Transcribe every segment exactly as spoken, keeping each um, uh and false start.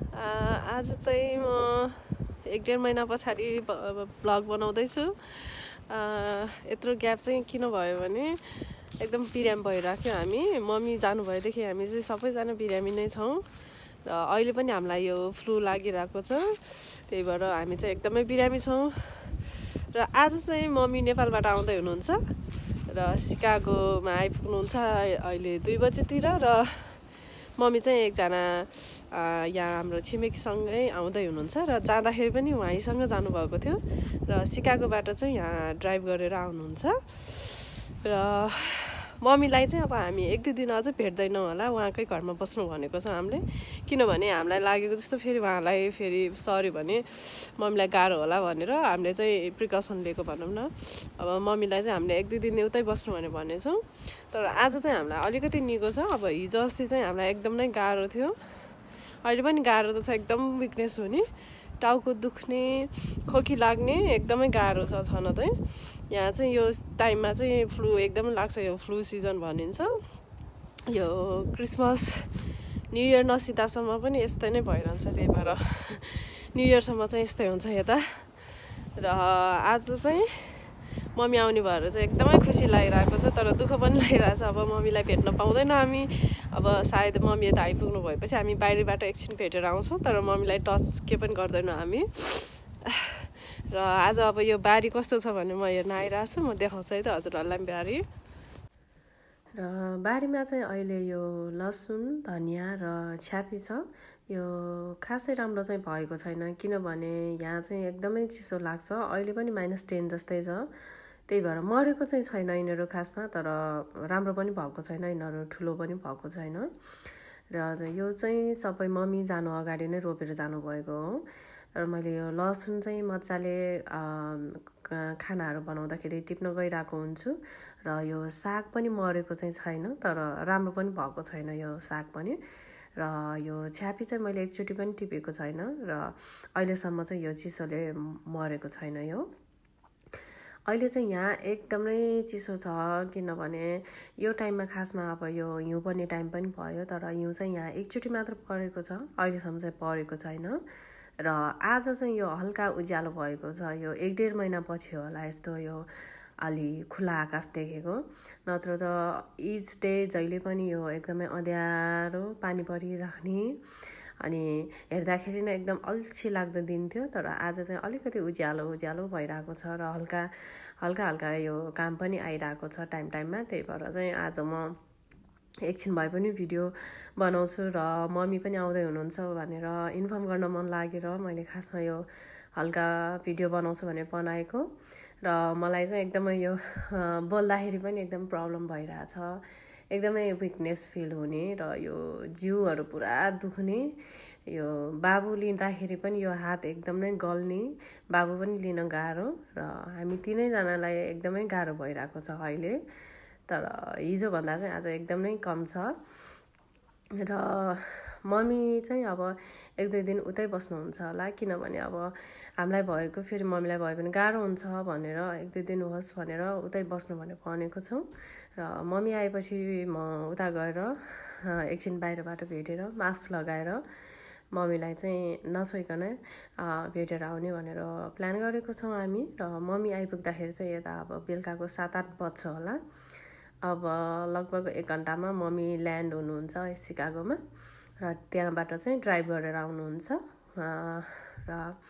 आज चाहिँ म एक डेढ महिना पछाडि ब्लग बनाउँदैछु। यत्रो ग्याप चाहिँ किन भयो भने एकदम बिरामी भइराख्यो। हामी मम्मी जानुभएदेखि हामी चाहिँ सबैजना बिरामी नै छौँ र अहिले पनि हामीलाई यो फ्लू लागिरहेको छ। त्यही भएर हामी चाहिँ एकदमै बिरामी छौँ। र आज चाहिँ मम्मी नेपालबाट आउँदै हुनुहुन्छ र सिकागोमा आइपुग्नुहुन्छ अहिले दुई बजेतिर। र मम्मी चाहिँ एकजना यहाँ हाम्रो छिमेकीसँगै आउँदै हुनुहुन्छ र जाँदाखेरि पनि उहाँसँग जानुभएको थियो र सिकागोबाट चाहिँ यहाँ ड्राइभ गरेर आउनुहुन्छ। र मम्मीलाई चाहिँ अब हामी एक दुई दिन अझै भेट्दैनौँ होला, उहाँकै घरमा बस्नु भनेको छ हामीले। किनभने हामीलाई लागेको जस्तो फेरि उहाँलाई फेरि सरी भने मम्मीलाई गाह्रो होला भनेर हामीले चाहिँ प्रिकसन लिएको भनौँ न। अब मम्मीलाई चाहिँ हामीले एक दुई दिन उतै बस्नु भने भनेछौँ। तर आज चाहिँ हामीलाई अलिकति निको छ। अब हिजो अस्ति चाहिँ हामीलाई एकदम नै गाह्रो थियो, अहिले पनि गाह्रो त छ, एकदम विकनेस हुने, टाउको दुख्ने, खोकी लाग्ने एकदमै गाह्रो छ छन चाहिँ। यहाँ चाहिँ यो टाइममा चाहिँ फ्लू एकदमै लाग्छ, यो फ्लू सिजन भनिन्छ। यो क्रिसमस न्यु इयर नसितासम्म पनि यस्तै नै भइरहन्छ, त्यही भएर न्यु इयरसम्म चाहिँ यस्तै हुन्छ यता। र आज चाहिँ मम्मी आउने भएर चाहिँ एकदमै खुसी लागिरहेको छ, तर दुःख पनि लागिरहेको छ। अब मम्मीलाई भेट्न पाउँदैन हामी। अब सायद मम्मी यता आइपुग्नु भएपछि हामी बाहिरबाट एकछिन भेटेर आउँछौँ, तर मम्मीलाई टच के पनि गर्दैनौँ हामी। र आज अब यो बारी कस्तो छ भने म हेर्न आइरहेको छु, म देखाउँछु है त हजुरहरूलाई बारी। र बारीमा चाहिँ अहिले यो लसुन, धनियाँ र छ्यापी छ। यो खासै राम्रो चाहिँ भएको छैन, किनभने यहाँ चाहिँ एकदमै चिसो लाग्छ। अहिले पनि माइनस टेन जस्तै छ, त्यही भएर मरेको चाहिँ छैन यिनीहरू खासमा, तर राम्रो पनि भएको छैन, यिनीहरू ठुलो पनि भएको छैन। र यो चाहिँ सबै मम्मी जानु अगाडि नै रोपेर जानुभएको हो। र मैले यो लसुन चाहिँ मजाले खानाहरू बनाउँदाखेरि टिप्न गइरहेको हुन्छु। र यो साग पनि मरेको चाहिँ छैन, तर राम्रो पनि भएको छैन यो साग पनि। र यो छ्यापी चाहिँ मैले एकचोटि पनि टिपेको छैन र अहिलेसम्म चाहिँ यो चिसोले मरेको छैन यो। अहिले चाहिँ यहाँ एकदमै चिसो छ, किनभने यो टाइममा खासमा अब यो हिउँ पर्ने टाइम पनि भयो, तर हिउँ चाहिँ यहाँ एकचोटि मात्र परेको छ, अहिलेसम्म चाहिँ परेको छैन। र आज चाहिँ यो हल्का उज्यालो भएको छ, यो एक डेढ महिना पछि होला यस्तो यो अलि खुला आकाश देखेको, नत्र त इच डे जहिले पनि यो एकदमै अँध्यारो पानी परिराख्ने अनि हेर्दाखेरि नै एकदम अल्छी लाग्दो दिन थियो। तर आज चाहिँ अलिकति उज्यालो उज्यालो भइरहेको छ र हल्का हल्का हल्का यो काम पनि आइरहेको छ टाइम टाइममा। त्यही भएर चाहिँ आज म एकछिन भए पनि भिडियो बनाउँछु र मम्मी पनि आउँदै हुनुहुन्छ भनेर इन्फर्म गर्न मन लागेर मैले खासमा यो हल्का भिडियो बनाउँछु भनेर बनाएको। र मलाई चाहिँ एकदमै यो बोल्दाखेरि पनि एकदम प्रब्लम भइरहेछ, एकदमै विकनेस फिल हुने र यो जिउहरू पुरा दुख्ने। यो बाबु लिँदाखेरि पनि यो हात एकदमै गल्ने, बाबु पनि लिन गाह्रो र हामी तिनैजनालाई एकदमै गाह्रो भइरहेको छ अहिले। तर हिजोभन्दा चाहिँ आज एकदमै कम छ। र मम्मी चाहिँ अब एक दुई दिन उतै बस्नुहुन्छ होला, किनभने अब हामीलाई भएको फेरि मम्मीलाई भयो भने गाह्रो हुन्छ भनेर एक दुई दिन होस् भनेर उतै बस्नु भनेर भनेको छौँ। र मम्मी आएपछि म उता गएर एकछिन बाहिरबाट भेटेर मास्क लगाएर मम्मीलाई चाहिँ नछोइकन भेटेर आउने भनेर प्लान गरेको छौँ हामी। र मम्मी आइपुग्दाखेरि चाहिँ यता अब बेलुकाको सात आठ बज्छ होला। अब लगभग एक घन्टामा मम्मी ल्यान्ड हुनुहुन्छ सिकागोमा र त्यहाँबाट चाहिँ ड्राइभ गरेर आउनुहुन्छ। र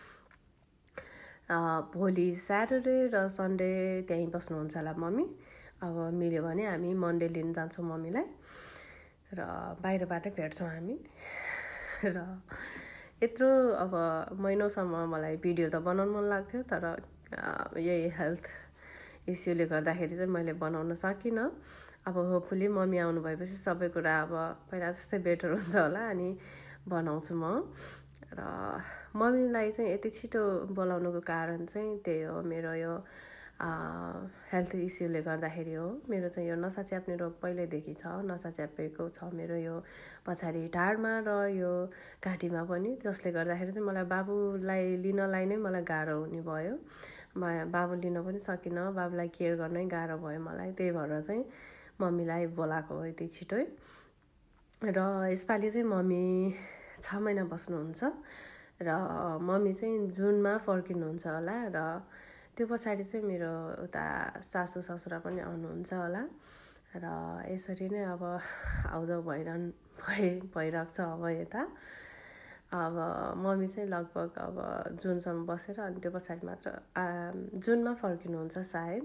भोलि स्याटरडे र सन्डे त्यहीँ बस्नुहुन्छ होला मम्मी। अब मिल्यो भने हामी मन्डे लिन जान्छौँ मम्मीलाई र बाहिरबाटै भेट्छौँ हामी। र यत्रो अब महिनौसम्म मलाई भिडियो त बनाउनु मन लाग्थ्यो, तर यही हेल्थ इस्युले गर्दाखेरि चाहिँ मैले बनाउन सकिनँ। अब होपफुली मम्मी आउनु भएपछि सबै कुरा अब पहिला जस्तै बेटर हुन्छ होला अनि बनाउँछु म। र मम्मीलाई चाहिँ यति छिटो बोलाउनुको कारण चाहिँ त्यही हो, मेरो यो हेल्थ इस्युले गर्दाखेरि हो। मेरो चाहिँ यो नसा च्याप्ने रोग पहिल्यैदेखि छ, नसा च्यापेको छ मेरो यो पछाडि ढाडमा र यो घाँटीमा पनि, जसले गर्दाखेरि चाहिँ मलाई बाबुलाई लिनलाई नै मलाई गाह्रो हुने भयो। बाबु लिन पनि सकिनँ, बाबुलाई केयर गर्नै गाह्रो भयो मलाई, त्यही भएर चाहिँ मम्मीलाई बोलाएको हो यति छिटै। र यसपालि चाहिँ मम्मी छ महिना बस्नुहुन्छ र मम्मी चाहिँ जुनमा फर्किनुहुन्छ होला र त्यो पछाडि चाहिँ मेरो उता सासू ससुरा पनि आउनुहुन्छ होला र यसरी नै अब आउँदो भइरहनु भइ भइरहेको छ अब यता अब मम्मी चाहिँ लगभग अब जुनसम्म बसेर अनि त्यो पछाडि मात्र जुनमा फर्किनुहुन्छ सायद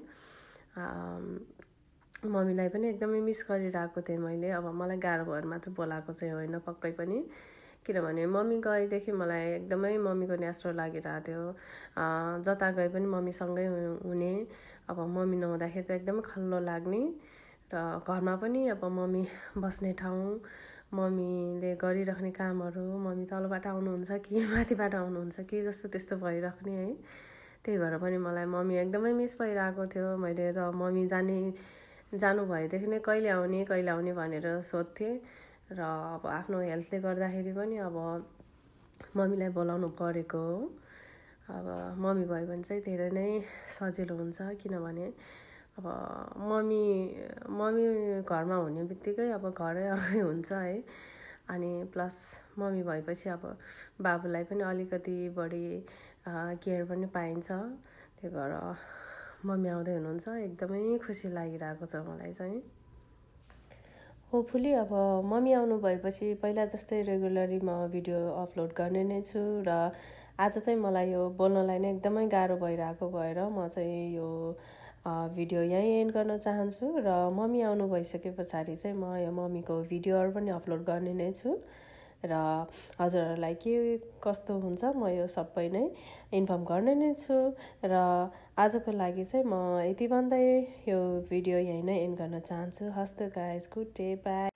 मम्मीलाई पनि एकदमै मिस गरिरहेको थिएँ मैले अब मलाई गाह्रो भएर मात्र बोलाएको चाहिँ होइन पक्कै पनि किनभने मम्मी गएदेखि मलाई एकदमै मम्मीको न्यास्रो लागिरहेको थियो जता गए पनि मम्मीसँगै हुने अब मम्मी नहुँदाखेरि त एकदमै खल्लो लाग्ने र घरमा पनि अब मम्मी बस्ने ठाउँ मम्मीले गरिराख्ने कामहरू मम्मी तलबाट आउनुहुन्छ कि माथिबाट आउनुहुन्छ कि जस्तो त्यस्तो भइराख्ने है त्यही भएर पनि मलाई मम्मी एकदमै मिस भइरहेको थियो मैले त मम्मी जाने जानु भएदेखि नै कहिले आउने कहिले आउने भनेर सोध्थेँ र अब आफ्नो हेल्थले गर्दाखेरि पनि अब मम्मीलाई बोलाउनु परेको हो अब मम्मी भयो भने चाहिँ धेरै नै सजिलो हुन्छ किनभने अब मम्मी मम्मी घरमा हुने बित्तिकै अब घरै अर्कै हुन्छ है अनि प्लस मम्मी भएपछि अब बाबुलाई पनि अलिकति बढी केयर पनि पाइन्छ त्यही भएर मम्मी आउँदै हुनुहुन्छ एकदमै खुसी लागिरहेको छ मलाई चाहिँ होपफुली अब मम्मी आउनु भएपछि पहिला जस्तै रेगुलरली म भिडियो अपलोड गर्ने नै छु र आज चाहिँ मलाई यो बोल्नलाई नै एकदमै गाह्रो भइरहेको भएर म चाहिँ यो भिडियो यहीँ एन्ड गर्न चाहन्छु र मम्मी आउनु भइसके पछाडि चाहिँ म यो मम्मीको भिडियोहरू पनि अपलोड गर्ने नै छु र हजुरहरूलाई के कस्तो हुन्छ म यो सबै नै इन्फर्म गर्ने नै छु र आजको लागि चाहिँ म यति भन्दै यो भिडियो यहीँ नै एन्ड गर्न चाहन्छु हस् त गाइज गुड डे बाई